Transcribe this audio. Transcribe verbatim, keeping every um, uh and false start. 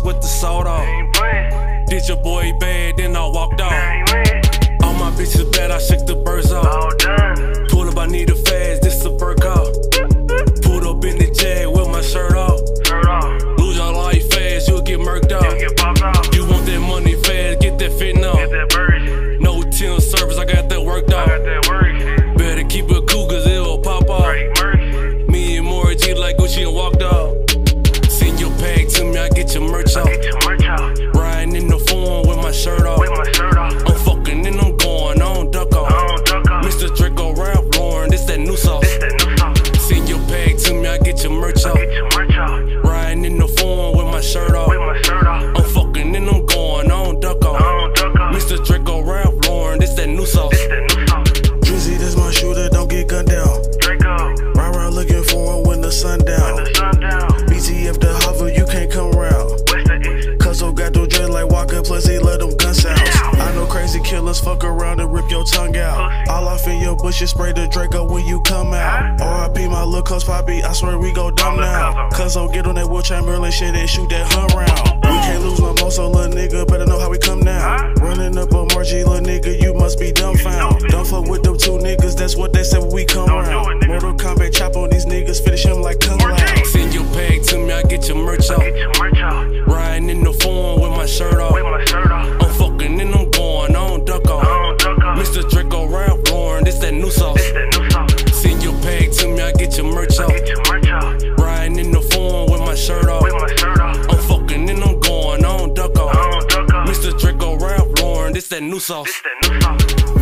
with the salt off. Did your boy bad, then I walked off. All my bitches bad, I shook the birds off. Pull up, I need a fast, this a bird call. Pulled up in the jag with my shirt off. Lose your life fast, you'll get murked off. You want that money fast, get that fitting off. No tin service, I got that worked off. Better keep it cool, cause it'll pop off. Me and Maury G like Gucci and walked off. Send your bag to me, I get your merch off. Riding in the phone with my shirt off. I'm fucking and I'm going, I don't duck off. Mister Draco, Ralph Lauren, this that new sauce. Send your bag to me, I get your merch off. Riding in the phone with my shirt off. I'm fucking and I'm going, I don't duck off. Mister Draco, Ralph Lauren, this that new sauce. Drizzy, this my shooter, don't get gunned down. Ride around looking for him when the sun down. B T F the hover, you can't come round. Cuz I got those dread like Walker, plus he let them gun sounds. I know crazy killers fuck around and rip your tongue out. All off in your bushes, spray the Draco when you come out. R I P my little cuz Poppy, I swear we go dumb now. Cuz I'll get on that Will Chamberlain shit and shoot that hunt round. We can't lose no more, so little nigga better know how we come now. Running up on Margie, little nigga, you must be dumbfound. Don't fuck with them two niggas, that's what they said when we come round. Mortal Kombat chop on these niggas, finish him like come loud. Send your bag to me, I get your merch off. Riding in the phone with my shirt off. I'm fucking and I'm going, I don't duck off. Mister Draco, Ralph Lauren, this that new sauce. Send your bag to me, I get your merch off. Riding in the phone with my shirt off. I'm fucking and I'm going, I don't duck off. Mister Draco, Ralph Lauren, this that new sauce.